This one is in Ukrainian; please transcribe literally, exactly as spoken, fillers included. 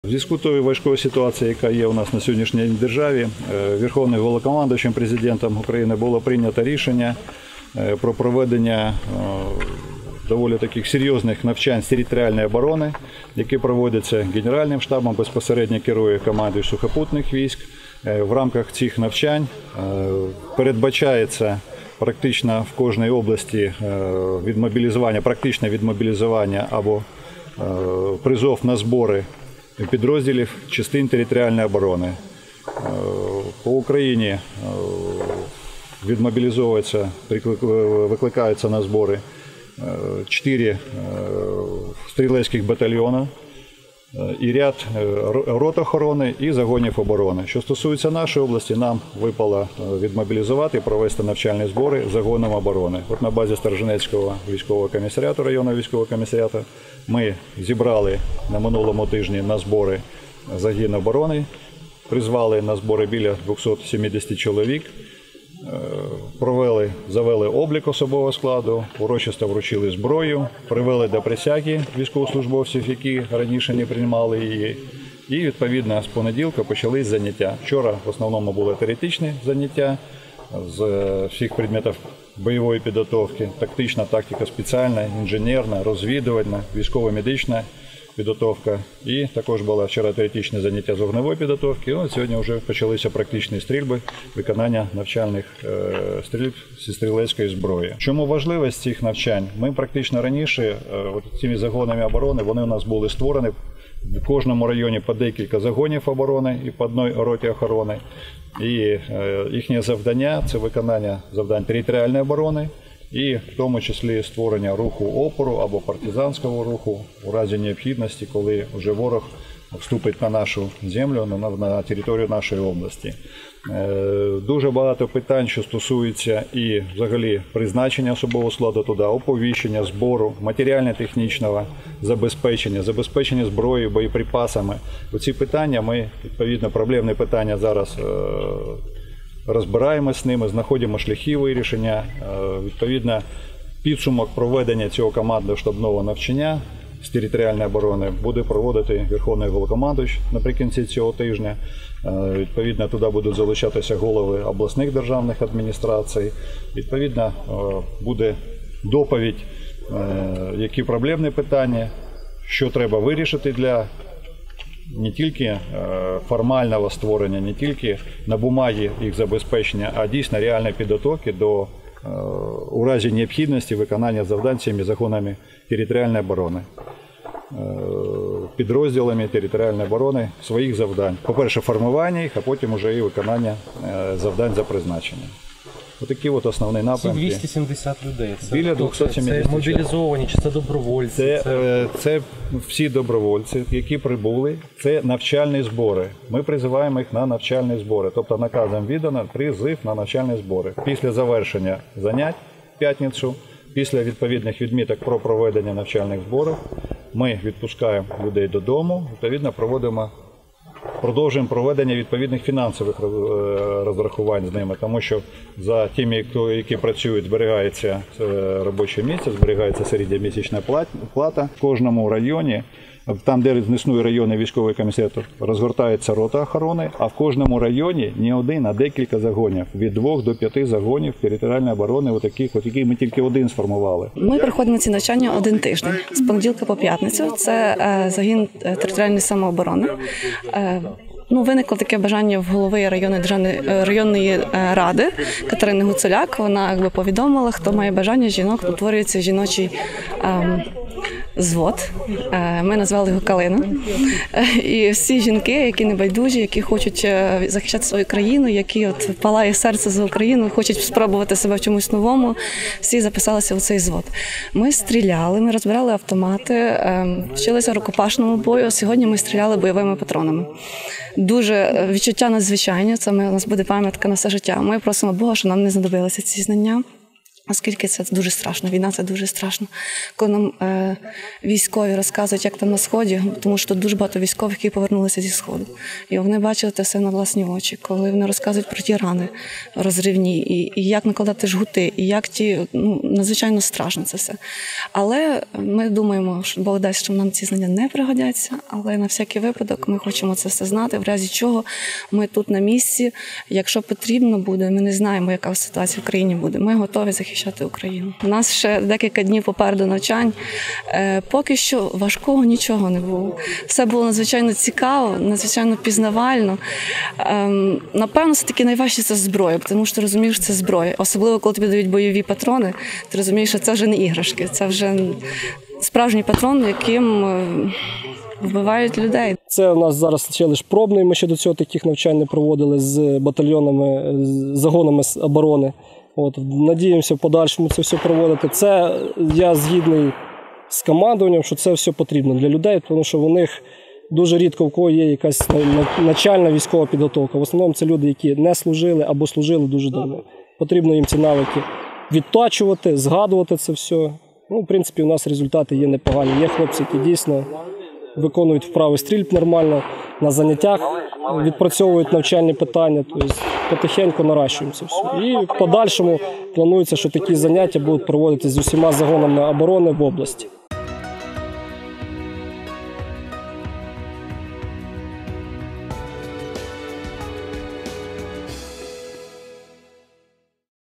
В зв'язку з тою важкою ситуацією, яка є у нас на сьогоднішній день в державі, Верховним Головнокомандуючим Президентом України було прийнято рішення про проведення доволі таких серйозних навчань з територіальної оборони, які проводяться Генеральним штабом, безпосередньо керує командою сухопутних військ. В рамках цих навчань передбачається практично в кожній області відмобілізування, практичне відмобілізування або призов на збори підрозділів частин територіальної оборони. По Україні відмобілізовуються, викликаються на збори чотири стрілецьких батальйони і ряд рот охорони і загонів оборони. Що стосується нашої області, нам випало відмобілізувати і провести навчальні збори загоном оборони. От на базі Сторожинецького військового комісаріату, районного військового комісаріату, ми зібрали на минулому тижні на збори загін оборони, призвали на збори біля двохсот сімдесят чоловік, провели, завели облік особового складу, урочисто вручили зброю, привели до присяги військовослужбовців, які раніше не приймали її. І, відповідно, з понеділка почались заняття. Вчора в основному були теоретичні заняття з всіх предметів бойової підготовки, тактична, тактика спеціальна, інженерна, розвідувальна, військово-медична підготовка. І також було вчора теоретичне заняття з вогневої підготовки. І сьогодні вже почалися практичні стрільби, виконання навчальних стрільб зі стрілецької зброї. Чому важливість цих навчань? Ми практично раніше, цими загонами оборони, вони у нас були створені в кожному районі по декілька загонів оборони і по одній роті охорони. І їхнє завдання – це виконання завдань територіальної оборони, і в тому числі створення руху опору або партизанського руху у разі необхідності, коли вже ворог вступить на нашу землю, на територію нашої області. Дуже багато питань, що стосуються і взагалі призначення особового складу туди, оповіщення, збору, матеріально-технічного забезпечення, забезпечення зброєю, боєприпасами. Оці питання ми, відповідно, проблемні питання зараз розбираємося з ними, знаходимо шляхи вирішення. Відповідно, підсумок проведення цього командно-штабного навчання з територіальної оборони буде проводити Верховний Головнокомандувач наприкінці цього тижня. Відповідно, туди будуть залучатися голови обласних державних адміністрацій. Відповідно, буде доповідь, які проблемні питання, що треба вирішити для не тільки формального створення, не тільки на бумагі їх забезпечення, а дійсно реальної підготовки до у разі необхідності виконання завдань цими загонами територіальної оборони, підрозділами територіальної оборони своїх завдань. По-перше, формування їх, а потім вже і виконання завдань за призначенням. Отакі от основні напрямки. Ці двісті сімдесят людей. Це, біля двохсот сімдесят. Це мобілізовані, чи це добровольці? Це, це... це всі добровольці, які прибули. Це навчальні збори. Ми призиваємо їх на навчальні збори. Тобто наказом віддано призив на навчальні збори. Після завершення занять в п'ятницю, після відповідних відміток про проведення навчальних зборів, ми відпускаємо людей додому, відповідно проводимо Продовжуємо проведення відповідних фінансових розрахувань з ними, тому що за тими, які працюють, зберігається робоче місце, зберігається середньомісячна плата. В кожному районі, там, де існує районний військовий комісаріат, розгортається рота охорони, а в кожному районі не один, а декілька загонів. Від двох до п'яти загонів територіальної оборони, отаких, от які ми тільки один сформували. Ми проходимо ці навчання один тиждень, з понеділка по п'ятницю. Це загін територіальної самооборони. Ну, виникло таке бажання в голови районної державної районної ради Катерини Гуцуляк. Вона якби повідомила, хто має бажання жінок, утворюється жіночий ем, звод. Ми назвали його «Калина». І всі жінки, які небайдужі, які хочуть захищати свою країну, які от палає серце за Україну, хочуть спробувати себе в чомусь новому, всі записалися у цей звод. Ми стріляли, ми розбирали автомати, вчилися рукопашному бою. Сьогодні ми стріляли бойовими патронами. Дуже відчуття надзвичайні, це ми, у нас буде пам'ятка на все життя. Ми просимо Бога, щоб нам не знадобилися ці знання. Оскільки це дуже страшно, війна – це дуже страшно. Коли нам е, військові розказують, як там на Сході, тому що дуже багато військових, які повернулися зі Сходу. І вони бачили це все на власні очі. Коли вони розказують про ті рани розривні, і, і як накладати жгути, і як ті, ну, надзвичайно страшно це все. Але ми думаємо, що Бог дасть, що нам ці знання не пригодяться, але на всякий випадок ми хочемо це все знати, в разі чого ми тут на місці. Якщо потрібно буде, ми не знаємо, яка ситуація в країні буде, ми готові захищати Україну. У нас ще декілька днів попереду навчань. Е, поки що важкого нічого не було. Все було надзвичайно цікаво, надзвичайно пізнавально. Е, напевно, все-таки найважче – це зброя, тому що ти розумієш, що це зброя. Особливо, коли тобі дають бойові патрони, ти розумієш, що це вже не іграшки, це вже справжній патрон, яким вбивають людей. Це у нас зараз ще лише пробний, ми ще до цього таких навчань не проводили з батальйонами, з загонами з оборони. От, надіємося в подальшому це все проводити. Це я згідний з командуванням, що це все потрібно для людей, тому що у них дуже рідко в кого є якась начальна військова підготовка. В основному це люди, які не служили або служили дуже давно. Потрібно їм ці навики відточувати, згадувати це все. Ну, в принципі, у нас результати є непогані. Є хлопці, які дійсно виконують вправи стрільб нормально, на заняттях відпрацьовують навчальні питання, тобто потихеньку наращуємо це все. І в подальшому планується, що такі заняття будуть проводитися з усіма загонами оборони в області.